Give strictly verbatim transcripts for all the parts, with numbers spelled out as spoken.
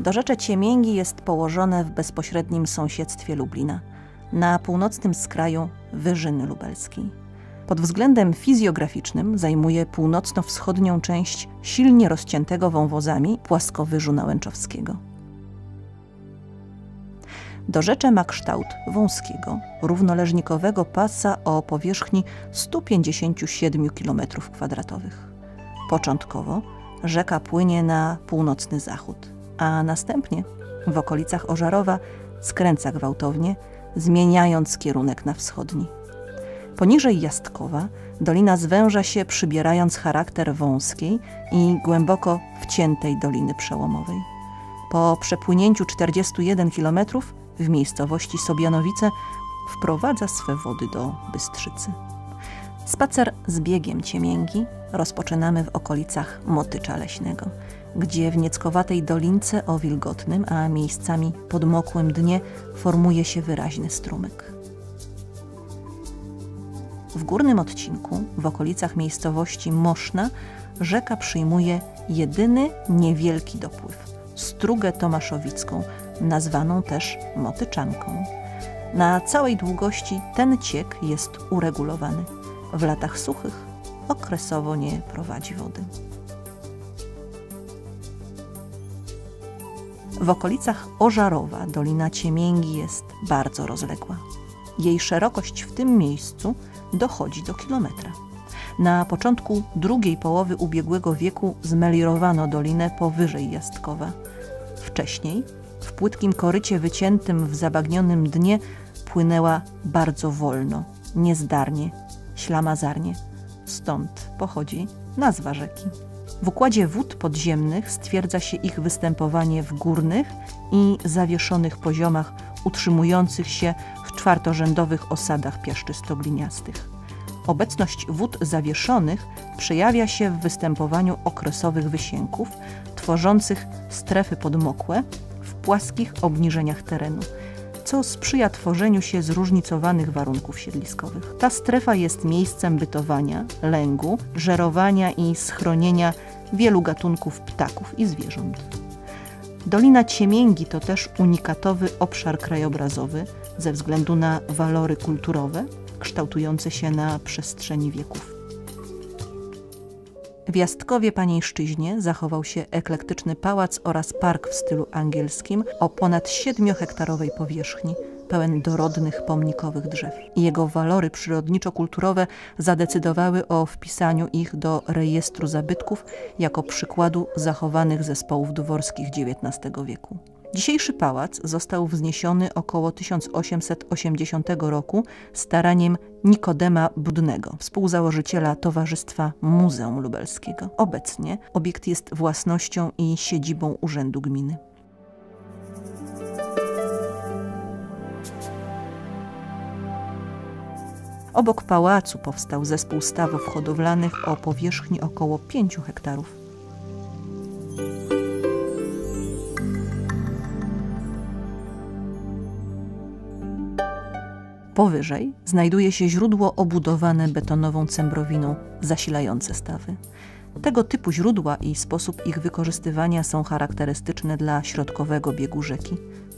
Dorzecze Ciemięgi jest położone w bezpośrednim sąsiedztwie Lublina, na północnym skraju Wyżyny Lubelskiej. Pod względem fizjograficznym zajmuje północno-wschodnią część silnie rozciętego wąwozami płaskowyżu nałęczowskiego. Dorzecze ma kształt wąskiego, równoleżnikowego pasa o powierzchni sto pięćdziesiąt siedem kilometrów kwadratowych. Początkowo rzeka płynie na północny zachód, a następnie w okolicach Ożarowa skręca gwałtownie, zmieniając kierunek na wschodni. Poniżej Jastkowa dolina zwęża się, przybierając charakter wąskiej i głęboko wciętej doliny przełomowej. Po przepłynięciu czterdziestu jeden kilometrów w miejscowości Sobianowice wprowadza swe wody do Bystrzycy. Spacer z biegiem Ciemięgi rozpoczynamy w okolicach Motycza Leśnego, gdzie w nieckowatej dolince o wilgotnym, a miejscami podmokłym dnie formuje się wyraźny strumyk. W górnym odcinku, w okolicach miejscowości Moszna, rzeka przyjmuje jedyny niewielki dopływ – strugę tomaszowicką, nazwaną też Motyczanką. Na całej długości ten ciek jest uregulowany. W latach suchych okresowo nie prowadzi wody. W okolicach Ożarowa dolina Ciemięgi jest bardzo rozległa. Jej szerokość w tym miejscu dochodzi do kilometra. Na początku drugiej połowy ubiegłego wieku zmelirowano dolinę powyżej Jastkowa. Wcześniej w płytkim korycie wyciętym w zabagnionym dnie płynęła bardzo wolno, niezdarnie, ślamazarnie. Stąd pochodzi nazwa rzeki. W układzie wód podziemnych stwierdza się ich występowanie w górnych i zawieszonych poziomach utrzymujących się w czwartorzędowych osadach piaszczysto-gliniastych. Obecność wód zawieszonych przejawia się w występowaniu okresowych wysięków, tworzących strefy podmokłe w płaskich obniżeniach terenu, co sprzyja tworzeniu się zróżnicowanych warunków siedliskowych. Ta strefa jest miejscem bytowania, lęgu, żerowania i schronienia wielu gatunków ptaków i zwierząt. Dolina Ciemięgi to też unikatowy obszar krajobrazowy ze względu na walory kulturowe kształtujące się na przestrzeni wieków. W Jastkowie Panieńszczyźnie zachował się eklektyczny pałac oraz park w stylu angielskim o ponad siedmiohektarowej powierzchni, pełen dorodnych pomnikowych drzew. Jego walory przyrodniczo-kulturowe zadecydowały o wpisaniu ich do rejestru zabytków jako przykładu zachowanych zespołów dworskich dziewiętnastego wieku. Dzisiejszy pałac został wzniesiony około tysiąc osiemset osiemdziesiątego roku staraniem Nikodema Budnego, współzałożyciela Towarzystwa Muzeum Lubelskiego. Obecnie obiekt jest własnością i siedzibą Urzędu Gminy. Obok pałacu powstał zespół stawów hodowlanych o powierzchni około pięciu hektarów. Powyżej znajduje się źródło obudowane betonową cembrowiną, zasilające stawy. Tego typu źródła i sposób ich wykorzystywania są charakterystyczne dla środkowego biegu rzeki.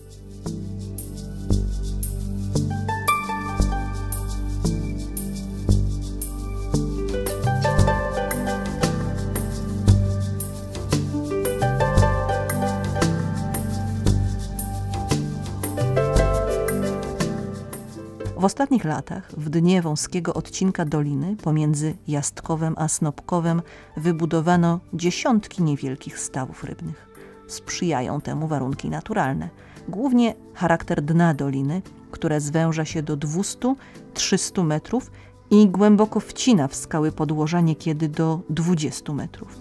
W ostatnich latach w dnie wąskiego odcinka doliny pomiędzy Jastkowem a Snopkowem wybudowano dziesiątki niewielkich stawów rybnych. Sprzyjają temu warunki naturalne, głównie charakter dna doliny, które zwęża się do dwustu do trzystu metrów i głęboko wcina w skały podłoża niekiedy do dwudziestu metrów.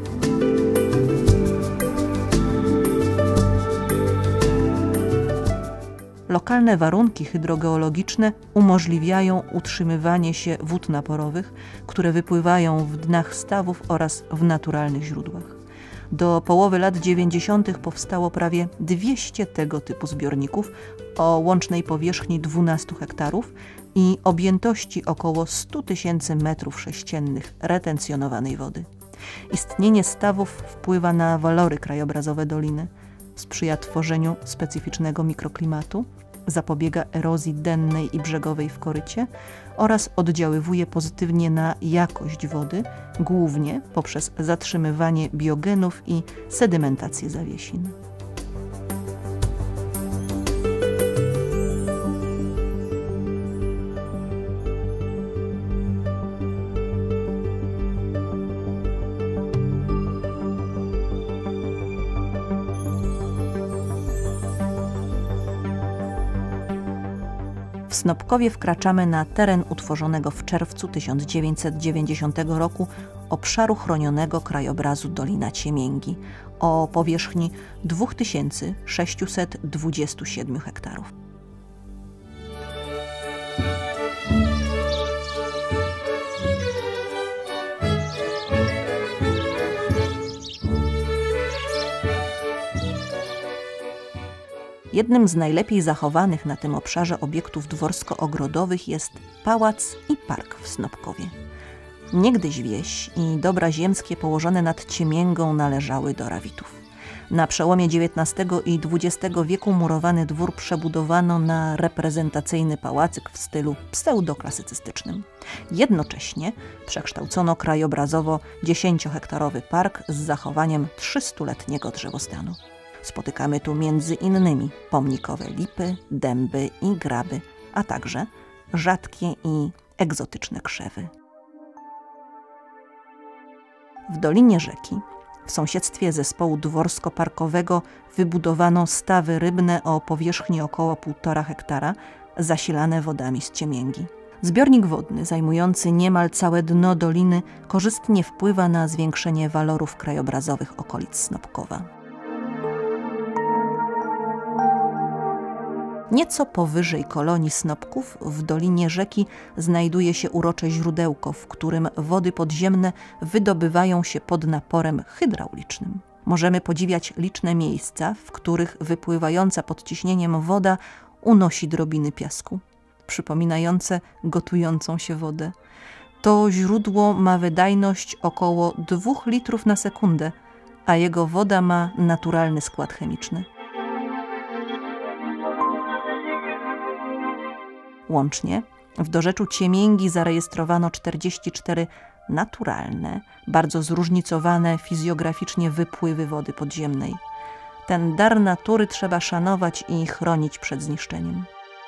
Lokalne warunki hydrogeologiczne umożliwiają utrzymywanie się wód naporowych, które wypływają w dnach stawów oraz w naturalnych źródłach. Do połowy lat dziewięćdziesiątych powstało prawie dwieście tego typu zbiorników o łącznej powierzchni dwunastu hektarów i objętości około stu tysięcy metrów sześciennych retencjonowanej wody. Istnienie stawów wpływa na walory krajobrazowe doliny. sprzyja tworzeniu specyficznego mikroklimatu, zapobiega erozji dennej i brzegowej w korycie oraz oddziaływuje pozytywnie na jakość wody, głównie poprzez zatrzymywanie biogenów i sedymentację zawiesin. W Snopkowie wkraczamy na teren utworzonego w czerwcu tysiąc dziewięćset dziewięćdziesiątego roku obszaru chronionego krajobrazu Dolina Ciemięgi o powierzchni dwa tysiące sześćset dwadzieścia siedem hektarów. Jednym z najlepiej zachowanych na tym obszarze obiektów dworsko-ogrodowych jest pałac i park w Snopkowie. Niegdyś wieś i dobra ziemskie położone nad Ciemięgą należały do Rawitów. Na przełomie dziewiętnastego i dwudziestego wieku murowany dwór przebudowano na reprezentacyjny pałacyk w stylu pseudoklasycystycznym. Jednocześnie przekształcono krajobrazowo dziesięciohektarowy park z zachowaniem trzystuletniego drzewostanu. Spotykamy tu między innymi pomnikowe lipy, dęby i graby, a także rzadkie i egzotyczne krzewy. W Dolinie Rzeki, w sąsiedztwie zespołu dworsko-parkowego, wybudowano stawy rybne o powierzchni około półtora hektara, zasilane wodami z Ciemięgi. Zbiornik wodny, zajmujący niemal całe dno doliny, korzystnie wpływa na zwiększenie walorów krajobrazowych okolic Snopkowa. Nieco powyżej kolonii Snopków, w Dolinie Rzeki, znajduje się urocze źródełko, w którym wody podziemne wydobywają się pod naporem hydraulicznym. Możemy podziwiać liczne miejsca, w których wypływająca pod ciśnieniem woda unosi drobiny piasku, przypominające gotującą się wodę. To źródło ma wydajność około dwóch litrów na sekundę, a jego woda ma naturalny skład chemiczny. Łącznie w dorzeczu Ciemięgi zarejestrowano czterdzieści cztery naturalne, bardzo zróżnicowane fizjograficznie wypływy wody podziemnej. Ten dar natury trzeba szanować i chronić przed zniszczeniem.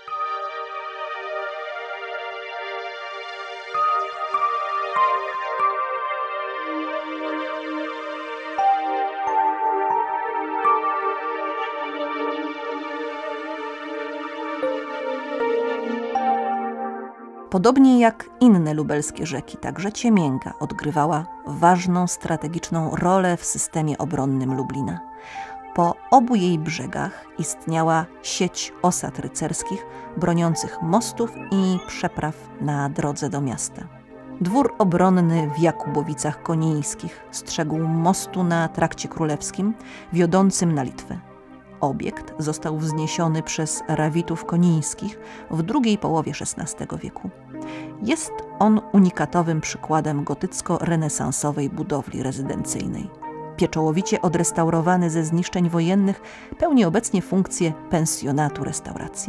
Podobnie jak inne lubelskie rzeki, także Ciemięga odgrywała ważną strategiczną rolę w systemie obronnym Lublina. Po obu jej brzegach istniała sieć osad rycerskich broniących mostów i przepraw na drodze do miasta. Dwór obronny w Jakubowicach Konińskich strzegł mostu na Trakcie Królewskim wiodącym na Litwę. Obiekt został wzniesiony przez Rawitów Konińskich w drugiej połowie szesnastego wieku. Jest on unikatowym przykładem gotycko-renesansowej budowli rezydencyjnej. Pieczołowicie odrestaurowany ze zniszczeń wojennych, pełni obecnie funkcję pensjonatu restauracji.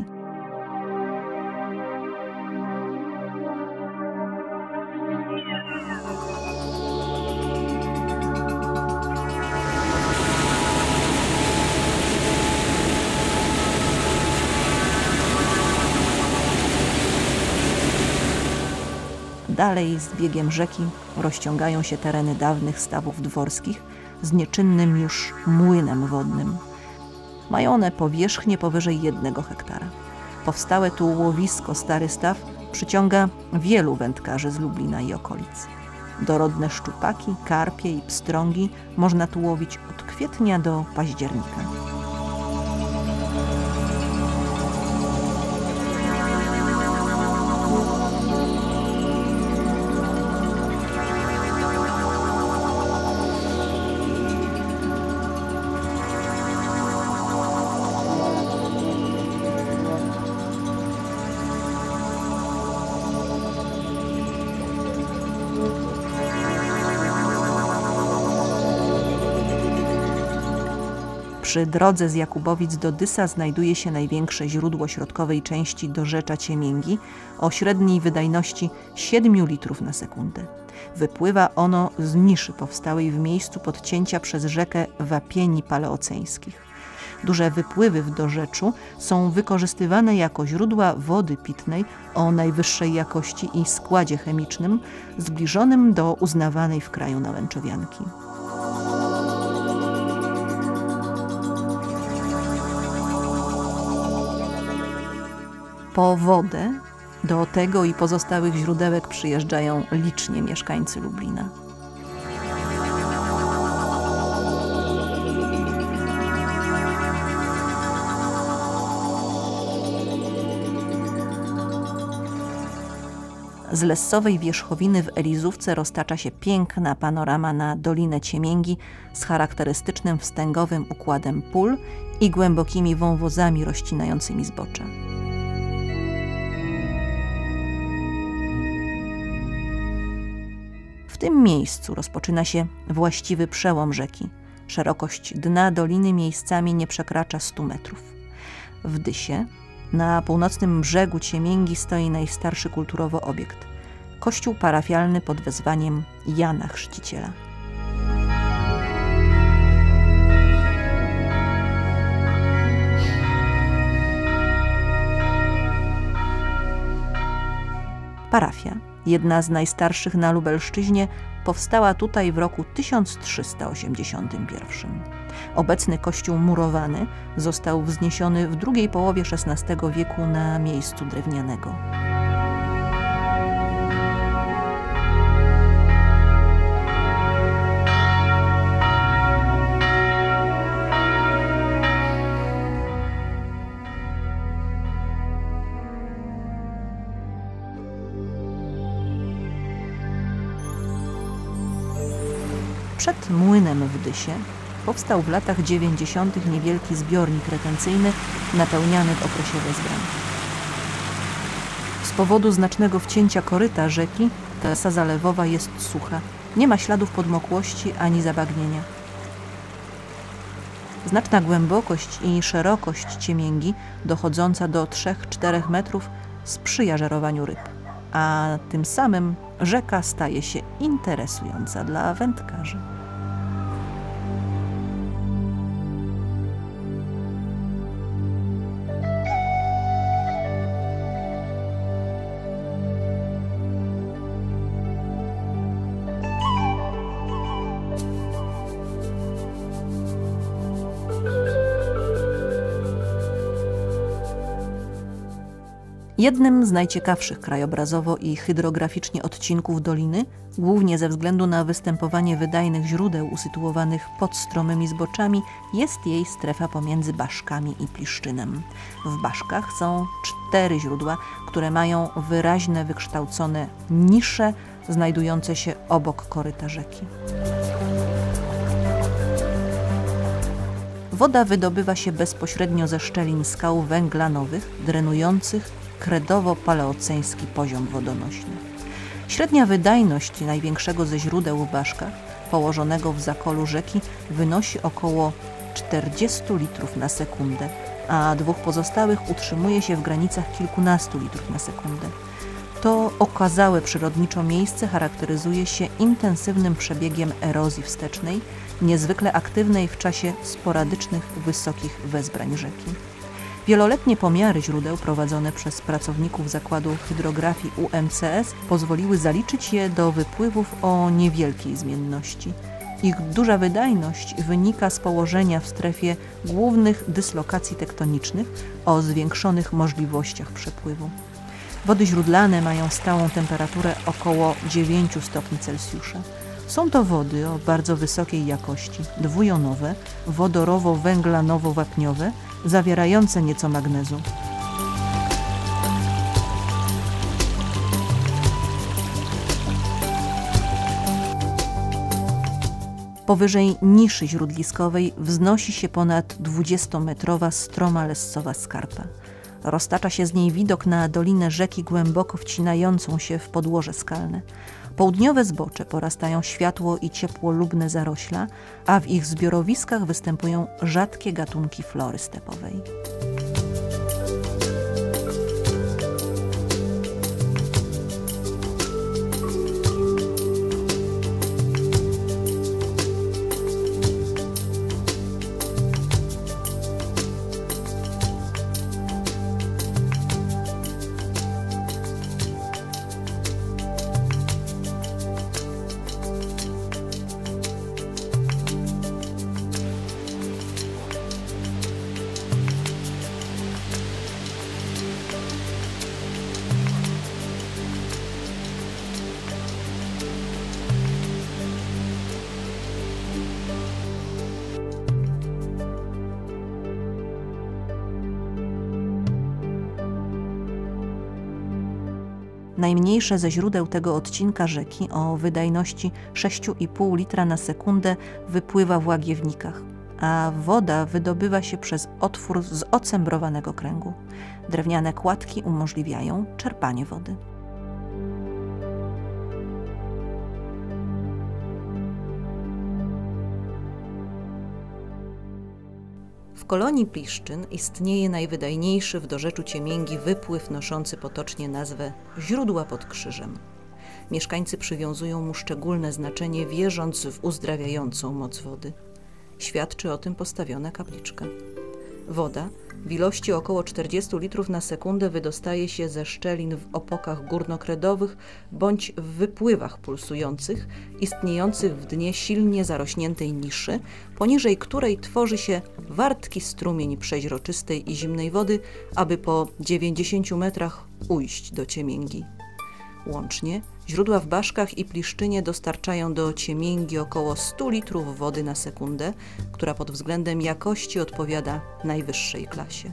Dalej z biegiem rzeki rozciągają się tereny dawnych stawów dworskich z nieczynnym już młynem wodnym. Mają one powierzchnię powyżej jednego hektara. Powstałe tu łowisko Stary Staw przyciąga wielu wędkarzy z Lublina i okolic. Dorodne szczupaki, karpie i pstrągi można tu łowić od kwietnia do października. Przy drodze z Jakubowic do Dysa znajduje się największe źródło środkowej części dorzecza Ciemięgi o średniej wydajności siedmiu litrów na sekundę. Wypływa ono z niszy powstałej w miejscu podcięcia przez rzekę wapieni paleoceńskich. Duże wypływy w dorzeczu są wykorzystywane jako źródła wody pitnej o najwyższej jakości i składzie chemicznym zbliżonym do uznawanej w kraju nałęczowianki. Po wodę do tego i pozostałych źródełek przyjeżdżają licznie mieszkańcy Lublina. Z Lessowej wierzchowiny w Elizówce roztacza się piękna panorama na Dolinę Ciemięgi z charakterystycznym wstęgowym układem pól i głębokimi wąwozami rozcinającymi zbocze. W tym miejscu rozpoczyna się właściwy przełom rzeki. Szerokość dna doliny miejscami nie przekracza stu metrów. W Dysie, na północnym brzegu Ciemięgi, stoi najstarszy kulturowo obiekt – kościół parafialny pod wezwaniem Jana Chrzciciela. Parafia, jedna z najstarszych na Lubelszczyźnie, powstała tutaj w roku tysiąc trzysta osiemdziesiątym pierwszym. Obecny kościół murowany został wzniesiony w drugiej połowie szesnastego wieku na miejscu drewnianego. Przed młynem w Dysie powstał w latach dziewięćdziesiątych niewielki zbiornik retencyjny napełniany w okresie wezbrań. Z powodu znacznego wcięcia koryta rzeki trasa zalewowa jest sucha. Nie ma śladów podmokłości ani zabagnienia. Znaczna głębokość i szerokość Ciemięgi, dochodząca do trzech do czterech metrów, sprzyja żerowaniu ryb, a tym samym rzeka staje się interesująca dla wędkarzy. Jednym z najciekawszych krajobrazowo i hydrograficznie odcinków doliny, głównie ze względu na występowanie wydajnych źródeł usytuowanych pod stromymi zboczami, jest jej strefa pomiędzy Baszkami i Pliszczynem. W Baszkach są cztery źródła, które mają wyraźne wykształcone nisze znajdujące się obok koryta rzeki. Woda wydobywa się bezpośrednio ze szczelin skał węglanowych, drenujących kredowo-paleoceński poziom wodonośny. Średnia wydajność największego ze źródeł w Baszkach, położonego w zakolu rzeki, wynosi około czterdziestu litrów na sekundę, a dwóch pozostałych utrzymuje się w granicach kilkunastu litrów na sekundę. To okazałe przyrodniczo miejsce charakteryzuje się intensywnym przebiegiem erozji wstecznej, niezwykle aktywnej w czasie sporadycznych, wysokich wezbrań rzeki. Wieloletnie pomiary źródeł prowadzone przez pracowników Zakładu Hydrografii U M C S pozwoliły zaliczyć je do wypływów o niewielkiej zmienności. Ich duża wydajność wynika z położenia w strefie głównych dyslokacji tektonicznych o zwiększonych możliwościach przepływu. Wody źródlane mają stałą temperaturę około dziewięciu stopni Celsjusza. Są to wody o bardzo wysokiej jakości, dwujonowe, wodorowo-węglanowo-wapniowe, zawierające nieco magnezu. Powyżej niszy źródliskowej wznosi się ponad dwudziestometrowa stroma Lessowa skarpa. Roztacza się z niej widok na dolinę rzeki głęboko wcinającą się w podłoże skalne. Południowe zbocze porastają światło i ciepłolubne zarośla, a w ich zbiorowiskach występują rzadkie gatunki flory stepowej. Najmniejsze ze źródeł tego odcinka rzeki o wydajności sześć i pół litra na sekundę wypływa w Łagiewnikach, a woda wydobywa się przez otwór z ocembrowanego kręgu. Drewniane kładki umożliwiają czerpanie wody. W kolonii Pliszczyn istnieje najwydajniejszy w dorzeczu Ciemięgi wypływ noszący potocznie nazwę Źródła pod Krzyżem. Mieszkańcy przywiązują mu szczególne znaczenie, wierząc w uzdrawiającą moc wody. Świadczy o tym postawiona kapliczka. Woda w ilości około czterdziestu litrów na sekundę wydostaje się ze szczelin w opokach górnokredowych bądź w wypływach pulsujących, istniejących w dnie silnie zarośniętej niszy, poniżej której tworzy się wartki strumień przeźroczystej i zimnej wody, aby po dziewięćdziesięciu metrach ujść do Ciemięgi. Łącznie źródła w Baszkach i Pliszczynie dostarczają do Ciemięgi około stu litrów wody na sekundę, która pod względem jakości odpowiada najwyższej klasie.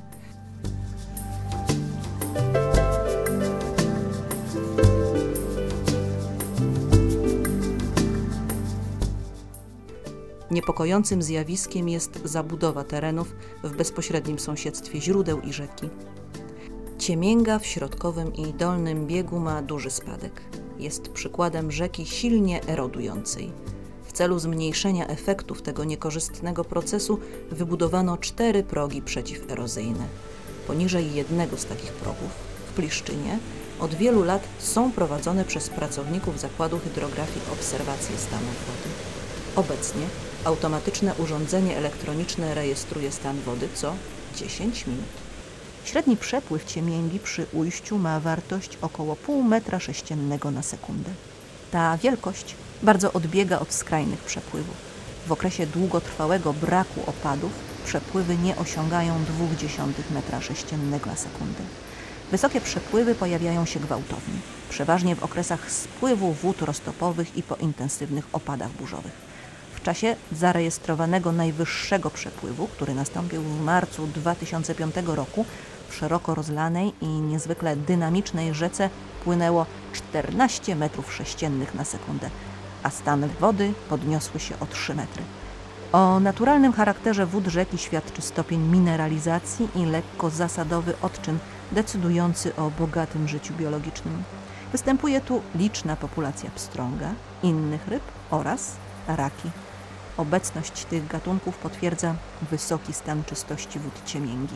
Niepokojącym zjawiskiem jest zabudowa terenów w bezpośrednim sąsiedztwie źródeł i rzeki. Ciemięga w środkowym i dolnym biegu ma duży spadek. Jest przykładem rzeki silnie erodującej. W celu zmniejszenia efektów tego niekorzystnego procesu wybudowano cztery progi przeciwerozyjne. Poniżej jednego z takich progów, w Pliszczynie, od wielu lat są prowadzone przez pracowników Zakładu Hydrografii obserwacje stanów wody. Obecnie automatyczne urządzenie elektroniczne rejestruje stan wody co dziesięć minut. Średni przepływ Ciemięgi przy ujściu ma wartość około pół metra sześciennego na sekundę. Ta wielkość bardzo odbiega od skrajnych przepływów. W okresie długotrwałego braku opadów przepływy nie osiągają dwóch dziesiątych metra sześciennego na sekundę. Wysokie przepływy pojawiają się gwałtownie, przeważnie w okresach spływu wód roztopowych i po intensywnych opadach burzowych. W czasie zarejestrowanego najwyższego przepływu, który nastąpił w marcu dwa tysiące piątego roku, w szeroko rozlanej i niezwykle dynamicznej rzece płynęło czternaście metrów sześciennych na sekundę, a stany wody podniosły się o trzy metry. O naturalnym charakterze wód rzeki świadczy stopień mineralizacji i lekko zasadowy odczyn decydujący o bogatym życiu biologicznym. Występuje tu liczna populacja pstrąga, innych ryb oraz raki. Obecność tych gatunków potwierdza wysoki stan czystości wód Ciemięgi.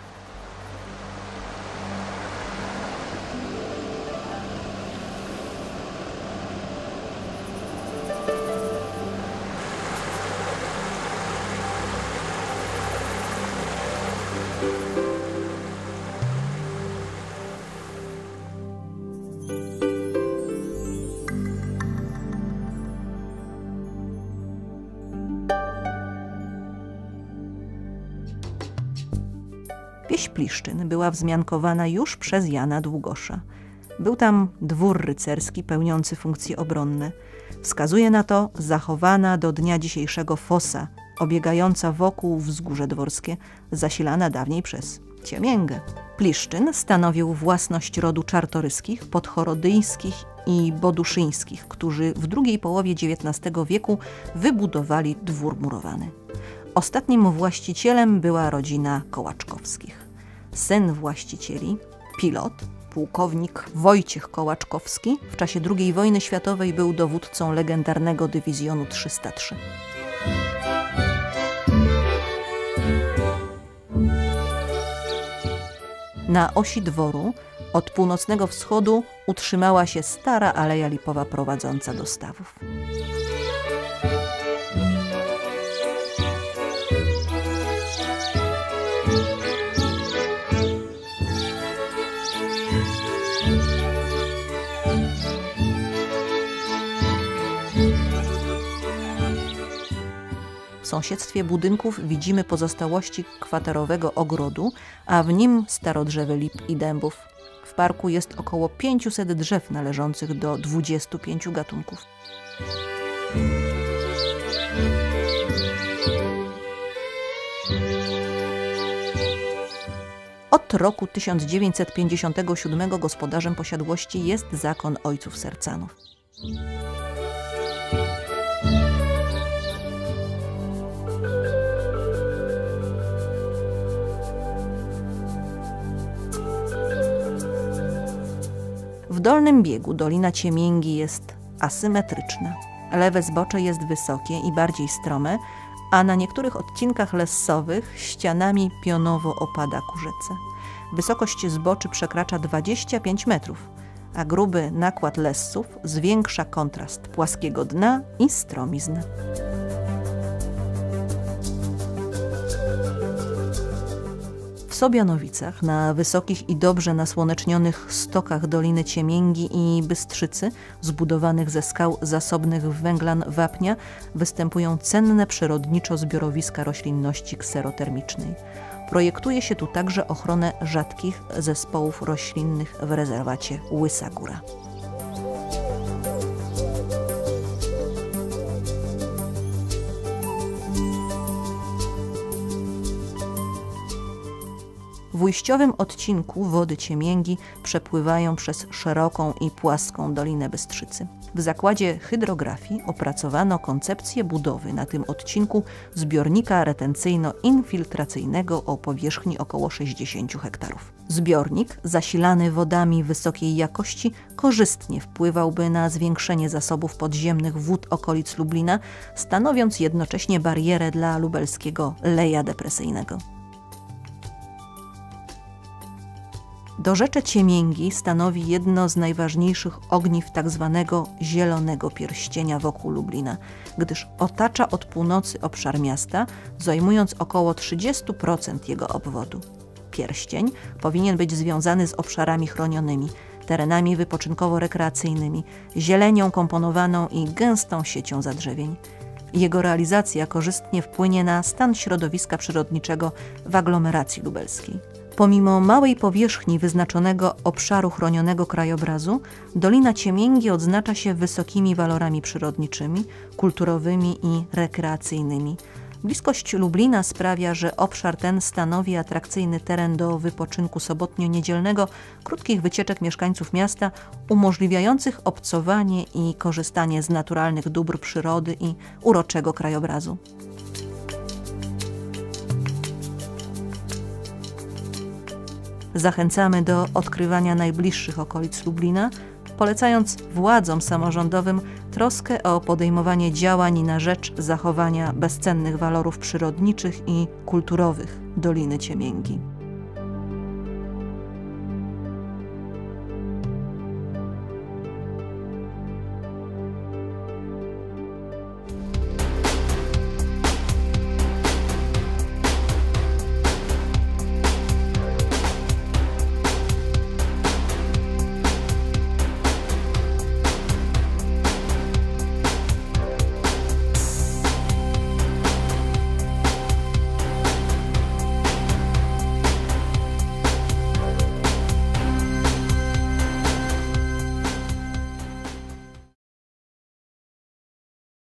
Wieś Pliszczyn była wzmiankowana już przez Jana Długosza. Był tam dwór rycerski pełniący funkcje obronne. Wskazuje na to zachowana do dnia dzisiejszego fosa, obiegająca wokół wzgórze dworskie, zasilana dawniej przez Ciemięgę. Pliszczyn stanowił własność rodu Czartoryskich, podchorodyjskich i boduszyńskich, którzy w drugiej połowie dziewiętnastego wieku wybudowali dwór murowany. Ostatnim właścicielem była rodzina Kołaczkowskich. Syn właścicieli, pilot, pułkownik Wojciech Kołaczkowski w czasie drugiej wojny światowej był dowódcą legendarnego dywizjonu trzysta trzy. Na osi dworu od północnego wschodu utrzymała się stara aleja lipowa prowadząca do stawów. W sąsiedztwie budynków widzimy pozostałości kwaterowego ogrodu, a w nim starodrzewy lip i dębów. W parku jest około pięciuset drzew należących do dwudziestu pięciu gatunków. Od roku tysiąc dziewięćset pięćdziesiątego siódmego gospodarzem posiadłości jest zakon ojców Sercanów. W dolnym biegu Dolina Ciemięgi jest asymetryczna. Lewe zbocze jest wysokie i bardziej strome, a na niektórych odcinkach lessowych ścianami pionowo opada ku rzece. Wysokość zboczy przekracza dwadzieścia pięć metrów, a gruby nakład lessów zwiększa kontrast płaskiego dna i stromizn. W Sobianowicach, na wysokich i dobrze nasłonecznionych stokach Doliny Ciemięgi i Bystrzycy, zbudowanych ze skał zasobnych w węglan wapnia, występują cenne przyrodniczo zbiorowiska roślinności kserotermicznej. Projektuje się tu także ochronę rzadkich zespołów roślinnych w rezerwacie Łysa Góra. W ujściowym odcinku wody Ciemięgi przepływają przez szeroką i płaską Dolinę Bystrzycy. W zakładzie hydrografii opracowano koncepcję budowy na tym odcinku zbiornika retencyjno-infiltracyjnego o powierzchni około sześćdziesięciu hektarów. Zbiornik, zasilany wodami wysokiej jakości, korzystnie wpływałby na zwiększenie zasobów podziemnych wód okolic Lublina, stanowiąc jednocześnie barierę dla lubelskiego leja depresyjnego. Dorzecze Ciemięgi stanowi jedno z najważniejszych ogniw tzw. zielonego pierścienia wokół Lublina, gdyż otacza od północy obszar miasta, zajmując około trzydzieści procent jego obwodu. Pierścień powinien być związany z obszarami chronionymi, terenami wypoczynkowo-rekreacyjnymi, zielenią komponowaną i gęstą siecią zadrzewień. Jego realizacja korzystnie wpłynie na stan środowiska przyrodniczego w aglomeracji lubelskiej. Pomimo małej powierzchni wyznaczonego obszaru chronionego krajobrazu, Dolina Ciemięgi odznacza się wysokimi walorami przyrodniczymi, kulturowymi i rekreacyjnymi. Bliskość Lublina sprawia, że obszar ten stanowi atrakcyjny teren do wypoczynku sobotnio-niedzielnego, krótkich wycieczek mieszkańców miasta, umożliwiających obcowanie i korzystanie z naturalnych dóbr przyrody i uroczego krajobrazu. Zachęcamy do odkrywania najbliższych okolic Lublina, polecając władzom samorządowym troskę o podejmowanie działań na rzecz zachowania bezcennych walorów przyrodniczych i kulturowych Doliny Ciemięgi.